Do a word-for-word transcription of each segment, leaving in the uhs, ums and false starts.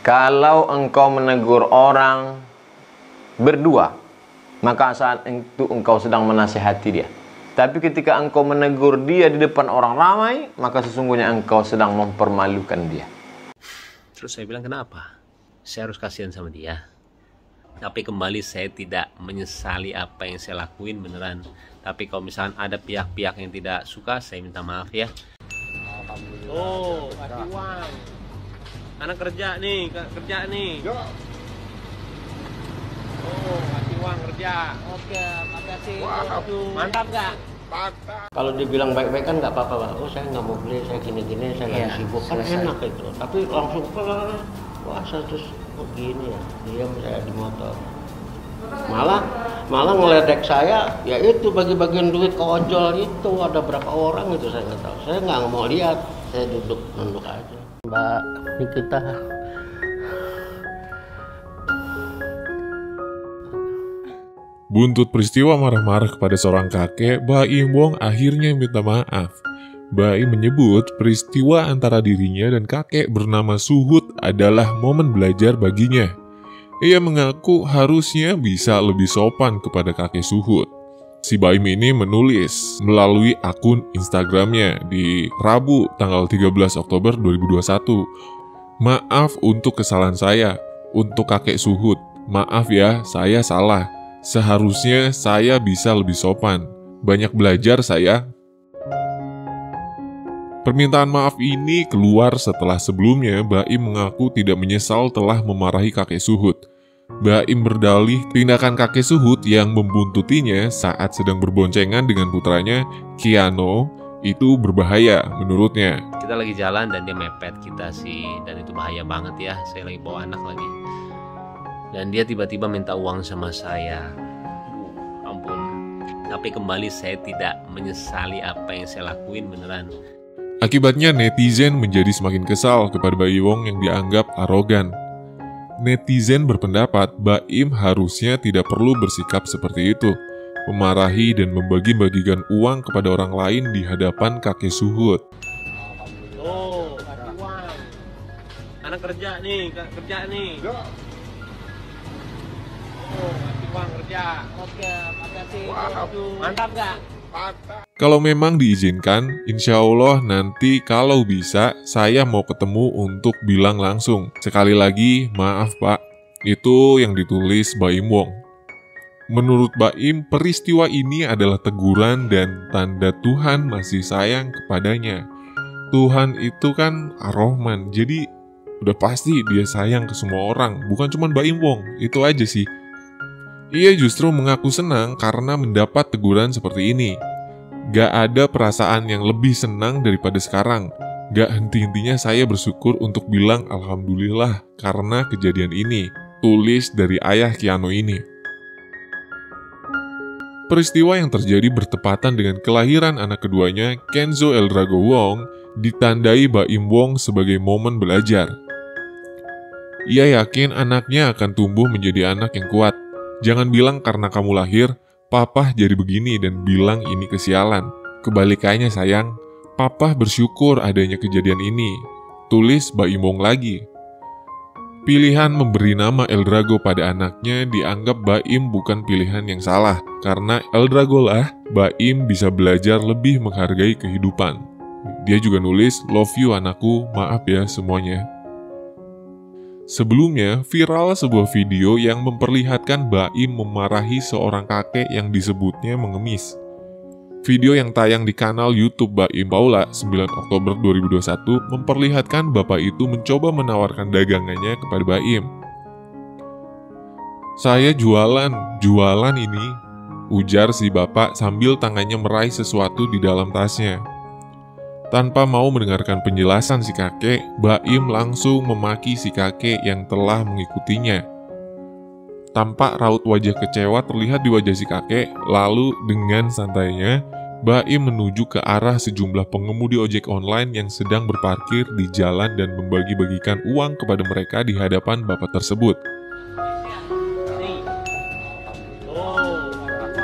Kalau engkau menegur orang berdua, maka saat itu engkau sedang menasihati dia. Tapi ketika engkau menegur dia di depan orang ramai, maka sesungguhnya engkau sedang mempermalukan dia. Terus saya bilang, kenapa? Saya harus kasihan sama dia. Tapi kembali saya tidak menyesali apa yang saya lakuin beneran. Tapi kalau misalnya ada pihak-pihak yang tidak suka, saya minta maaf ya. Oh, kasih uang. Anak kerja nih, kerja nih. Oh, kasih uang kerja. Oke, makasih. Mantap gak? Kalau dibilang baik-baik kan nggak apa-apa, Pak. Oh, saya nggak mau beli, saya gini-gini, saya lagi ya, sibuk. Kan selesai. enak itu. Tapi langsung wah, saya terus begini ya, diam saya di motor. Malah malah ngeledek saya, ya itu bagi-bagian duit ke ojol itu, ada berapa orang itu saya nggak tahu. Saya nggak mau lihat, saya duduk nunduk aja. Mbak Nikita, Buntut peristiwa marah-marah kepada seorang kakek, Baim Wong akhirnya minta maaf. Baim menyebut peristiwa antara dirinya dan kakek bernama Suhut adalah momen belajar baginya. Ia mengaku harusnya bisa lebih sopan kepada kakek Suhut. Si Baim ini menulis melalui akun Instagramnya di Rabu tanggal tiga belas Oktober dua ribu dua puluh satu. Maaf untuk kesalahan saya, untuk kakek Suhut. Maaf ya, saya salah. Seharusnya saya bisa lebih sopan. Banyak belajar saya. Permintaan maaf ini keluar setelah sebelumnya Baim mengaku tidak menyesal telah memarahi kakek Suhut. Baim berdalih tindakan kakek Suhut yang membuntutinya saat sedang berboncengan dengan putranya, Kiano, itu berbahaya menurutnya. Kita lagi jalan dan dia mepet kita sih, dan itu bahaya banget ya. Saya lagi bawa anak lagi. Dan dia tiba-tiba minta uang sama saya. Aduh, ampun. Tapi kembali saya tidak menyesali apa yang saya lakuin beneran. Akibatnya netizen menjadi semakin kesal kepada Baim Wong yang dianggap arogan. Netizen berpendapat Baim harusnya tidak perlu bersikap seperti itu, memarahi dan membagi-bagikan uang kepada orang lain di hadapan kakek Suhut. Oh, kasih uang. Anak kerja nih, kerja nih. Oh, kasih uang kerja. Oke, makasih. Mantap gak? Kalau memang diizinkan, insya Allah nanti kalau bisa saya mau ketemu untuk bilang langsung. Sekali lagi, maaf Pak. Itu yang ditulis Baim Wong. Menurut Baim, peristiwa ini adalah teguran dan tanda Tuhan masih sayang kepadanya. Tuhan itu kan Ar-Rahman, jadi udah pasti dia sayang ke semua orang, bukan cuma Baim Wong, itu aja sih. Ia justru mengaku senang karena mendapat teguran seperti ini. Gak ada perasaan yang lebih senang daripada sekarang. Gak henti-hentinya saya bersyukur untuk bilang Alhamdulillah karena kejadian ini. Tulis dari ayah Kiano ini. Peristiwa yang terjadi bertepatan dengan kelahiran anak keduanya, Kenzo Eldrago Wong, ditandai Baim Wong sebagai momen belajar. Ia yakin anaknya akan tumbuh menjadi anak yang kuat. Jangan bilang karena kamu lahir, Papa jadi begini dan bilang ini kesialan. Kebalikannya sayang, Papa bersyukur adanya kejadian ini. Tulis Baim Wong lagi. Pilihan memberi nama Eldrago pada anaknya dianggap Baim bukan pilihan yang salah. Karena Eldrago lah, Baim bisa belajar lebih menghargai kehidupan. Dia juga nulis, love you anakku, maaf ya semuanya. Sebelumnya, viral sebuah video yang memperlihatkan Baim memarahi seorang kakek yang disebutnya mengemis. Video yang tayang di kanal YouTube Baim Paula sembilan Oktober dua ribu dua puluh satu memperlihatkan bapak itu mencoba menawarkan dagangannya kepada Baim. Saya jualan, jualan ini, ujar si bapak sambil tangannya meraih sesuatu di dalam tasnya. Tanpa mau mendengarkan penjelasan si kakek, Baim langsung memaki si kakek yang telah mengikutinya. Tampak raut wajah kecewa terlihat di wajah si kakek, lalu dengan santainya, Baim menuju ke arah sejumlah pengemudi ojek online yang sedang berparkir di jalan dan membagi-bagikan uang kepada mereka di hadapan bapak tersebut. Oh,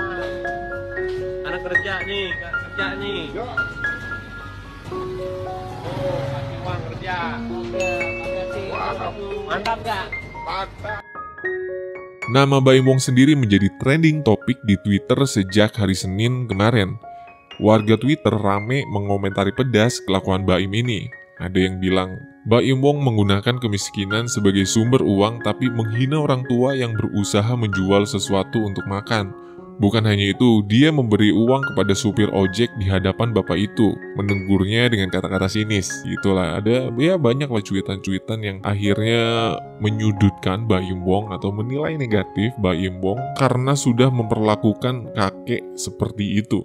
anak kerja nih, kerja nih. Oh, kasih uang kerja. Oke, makasih. Mantap gak? Nama Baim Wong sendiri menjadi trending topik di Twitter sejak hari Senin kemarin. Warga Twitter rame mengomentari pedas kelakuan Baim ini. Ada yang bilang, Baim Wong menggunakan kemiskinan sebagai sumber uang tapi menghina orang tua yang berusaha menjual sesuatu untuk makan. Bukan hanya itu, dia memberi uang kepada supir ojek di hadapan bapak itu, menegurnya dengan kata-kata sinis. Itulah, ada ya banyaklah cuitan-cuitan yang akhirnya menyudutkan Baim Wong atau menilai negatif Baim Wong karena sudah memperlakukan kakek seperti itu.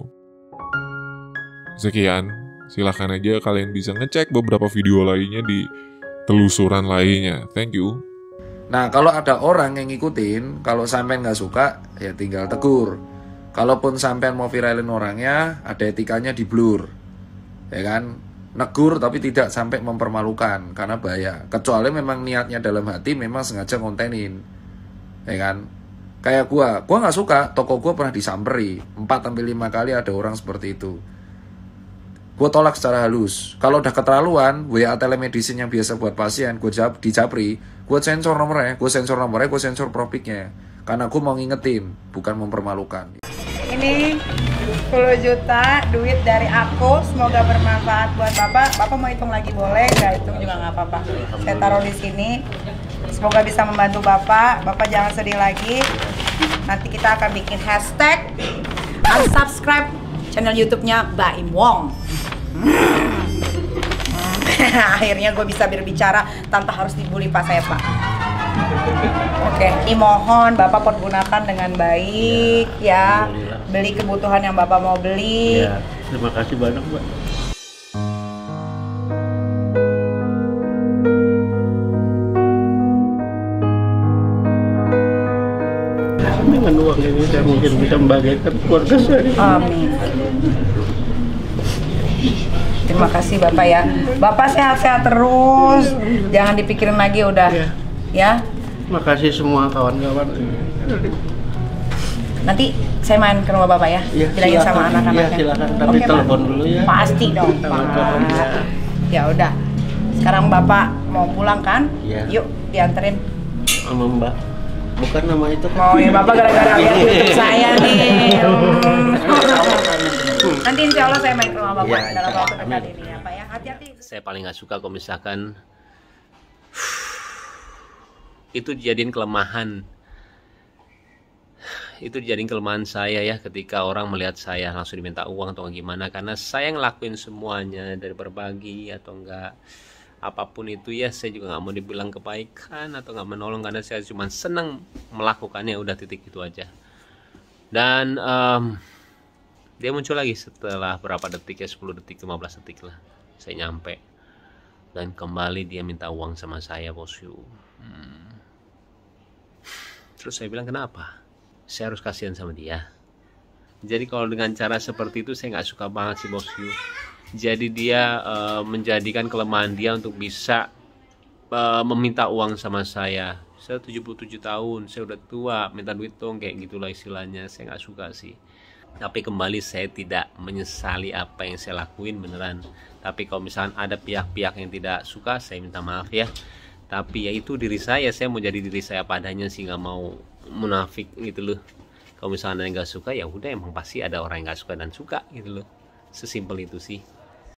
Sekian, silahkan aja kalian bisa ngecek beberapa video lainnya di telusuran lainnya. Thank you. Nah, kalau ada orang yang ngikutin, kalau sampean nggak suka, ya tinggal tegur. Kalaupun sampean mau viralin orangnya, ada etikanya di blur. Ya kan? Negur tapi tidak sampai mempermalukan, karena bahaya. Kecuali memang niatnya dalam hati, memang sengaja kontenin. Ya kan? Kayak gua, gua nggak suka, toko gua pernah disamperi. empat sampai lima kali ada orang seperti itu. Gue tolak secara halus. Kalau udah keterlaluan, W A telemedicine yang biasa buat pasien, gue jab, dijapri, gue sensor nomornya, gue sensor nomornya, gue sensor profitnya. Karena gue mau ngingetin, bukan mempermalukan. Ini sepuluh juta duit dari aku, semoga bermanfaat buat Bapak. Bapak mau hitung lagi boleh, nggak hitung juga nggak apa-apa. Saya taruh di sini. Semoga bisa membantu Bapak. Bapak jangan sedih lagi. Nanti kita akan bikin hashtag unsubscribe channel YouTube-nya Baim Wong. Akhirnya gue bisa berbicara tanpa harus dibully Pak saya Pak. Oke, ini mohon Bapak pergunakan dengan baik ya. Beli kebutuhan yang Bapak mau beli. Ya, terima kasih banyak Mbak. Dengan uang ini saya mungkin bisa membahagiakan keluarga saya. Amin. Terima kasih Bapak ya. Bapak sehat-sehat terus. Jangan dipikirin lagi udah. Ya. Ya. Terima kasih semua kawan-kawan. Nanti saya main ke rumah Bapak ya. Ya, bilangin sama silakan. anak-anaknya. Ya, silakan. Tapi Oke, telepon Pak. dulu ya. Pasti dong, Telepon, Pak. ya. Ya udah. Sekarang Bapak mau pulang kan? Ya. Yuk, dianterin. Sama Mbak. Bukan nama itu kan. Oh ya Bapak gara-gara lihat YouTube saya nih. Nanti insya Allah saya main ke rumah Bapak Ya, dalam waktu amin. dekat ini ya Pak ya. Hati-hati. Saya paling nggak suka kalau misalkan itu dijadiin kelemahan. Itu dijadiin kelemahan saya ya, ketika orang melihat saya langsung diminta uang atau gimana, karena saya ngelakuin semuanya dari berbagi atau enggak apapun itu ya. Saya juga nggak mau dibilang kebaikan atau nggak menolong, karena saya cuma senang melakukannya, udah titik itu aja. Dan um, dia muncul lagi setelah berapa detik ya, sepuluh detik, lima belas detik lah saya nyampe, dan kembali dia minta uang sama saya, bosku. hmm. Terus saya bilang, kenapa saya harus kasihan sama dia? Jadi kalau dengan cara seperti itu saya nggak suka banget sih, bosku. Jadi dia uh, menjadikan kelemahan dia untuk bisa uh, meminta uang sama saya. Saya tujuh puluh tujuh tahun, saya udah tua, minta duit dong, kayak gitulah istilahnya. Saya nggak suka sih. Tapi kembali, saya tidak menyesali apa yang saya lakuin beneran. Tapi kalau misalkan ada pihak-pihak yang tidak suka, saya minta maaf ya. Tapi ya itu diri saya, saya mau jadi diri saya padanya sih, nggak mau munafik gitu loh. Kalau misalnya ada yang nggak suka, ya udah, emang pasti ada orang yang nggak suka dan suka gitu loh. Sesimpel itu sih.